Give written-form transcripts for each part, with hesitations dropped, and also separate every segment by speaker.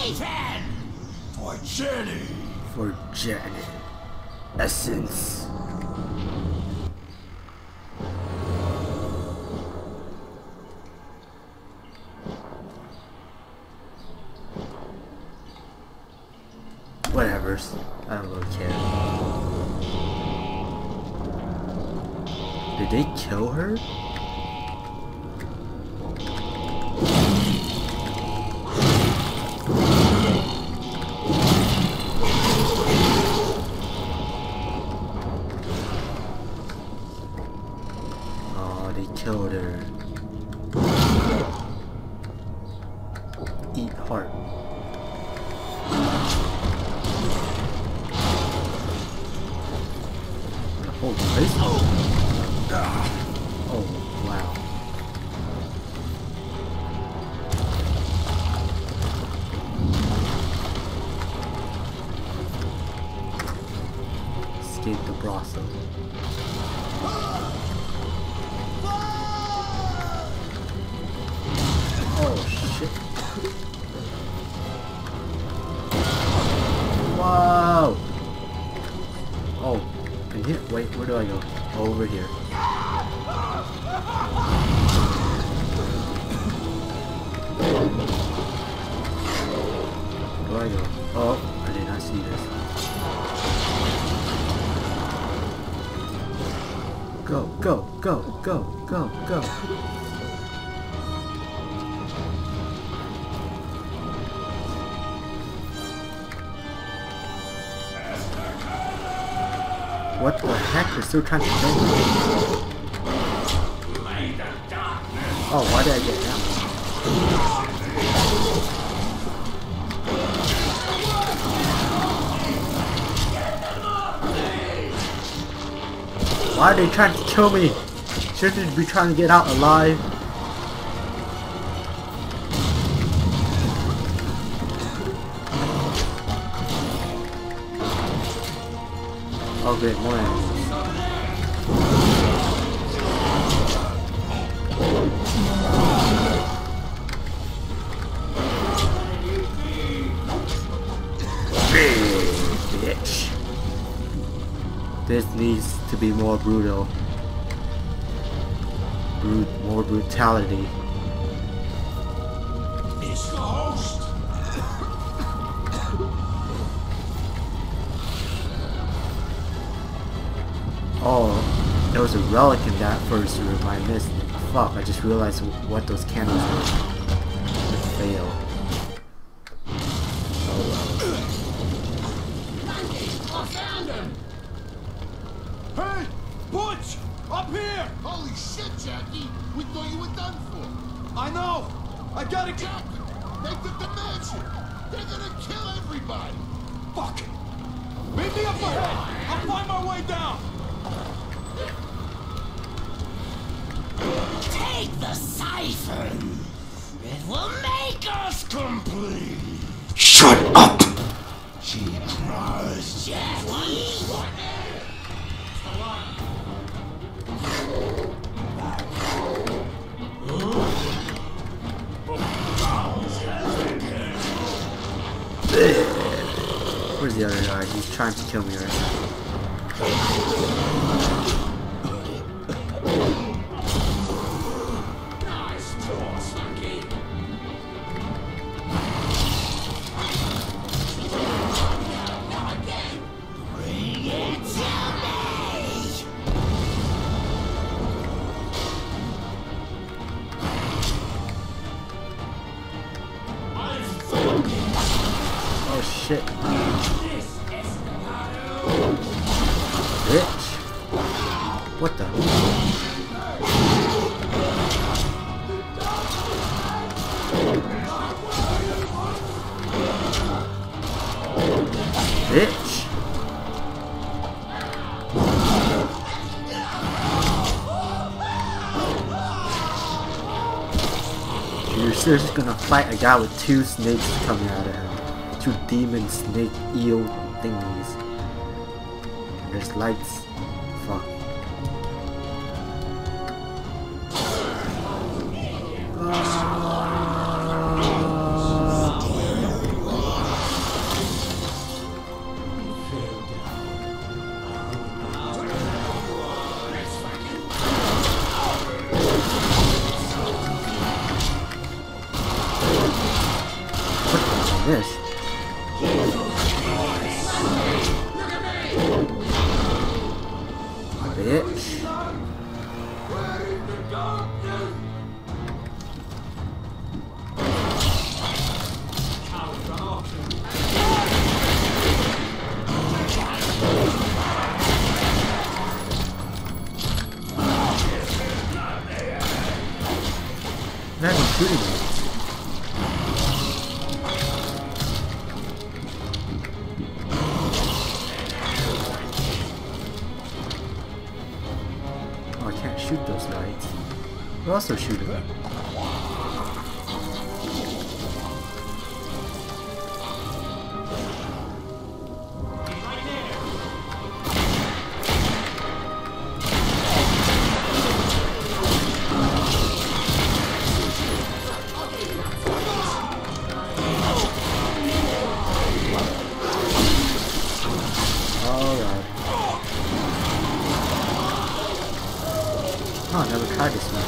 Speaker 1: Satan!
Speaker 2: For Jenny!
Speaker 3: For Jenny. Essence. Whatevers. I don't really care. Did they kill her? Oh, they killed her. Eat heart. Oh, place? Oh, wow. Escape the brothel. Oh, shit. Wow. Oh. Here, wait, where do I go? Over here. Where do I go? Oh, I did not see this. Go, go, go, go, go, go. What the heck? They're still trying to kill me. Oh, why did I get that? Why are they trying to kill me? Shouldn't they be trying to get out alive? Oh great, more enemies. Bitch. This needs to be more brutal. More brutality.
Speaker 2: It's the host!
Speaker 3: Oh, there was a relic in that first room. I missed. Fuck, I just realized what those candles were. It failed. Oh
Speaker 2: well. Hey! Butch! Up here! Holy shit, Jackie! We thought you were done for. I know! I gotta get... Jackie! They took the mansion! They're gonna kill everybody! Fuck! Meet me up ahead! I'll find my way down!
Speaker 1: Take the siphon! It will make us complete!
Speaker 2: Shut up!
Speaker 1: She cries, Jackie!
Speaker 3: Where's the other guy? He's trying to kill me right now. Oh shit. Bitch. What the? Bitch. You're seriously gonna fight a guy with two snakes coming out of him. Two demon snake eel thingies. And there's lights. Fuck. Yes. Bitch. Not including me. Oh, I can't shoot those lights. We're also shooting them. Oh, I never tried this one.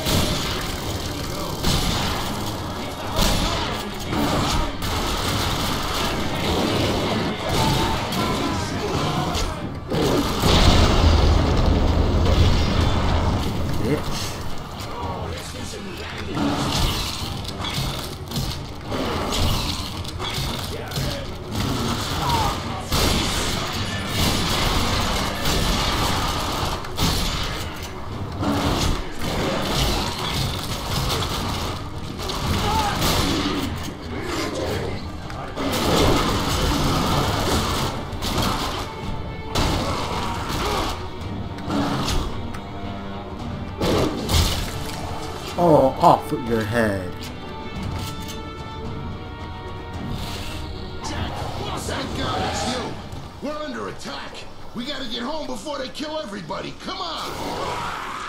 Speaker 3: Bitch. Oh, off with your head.
Speaker 2: Thank God it's you. We're under attack. We gotta get home before they kill everybody. Come on.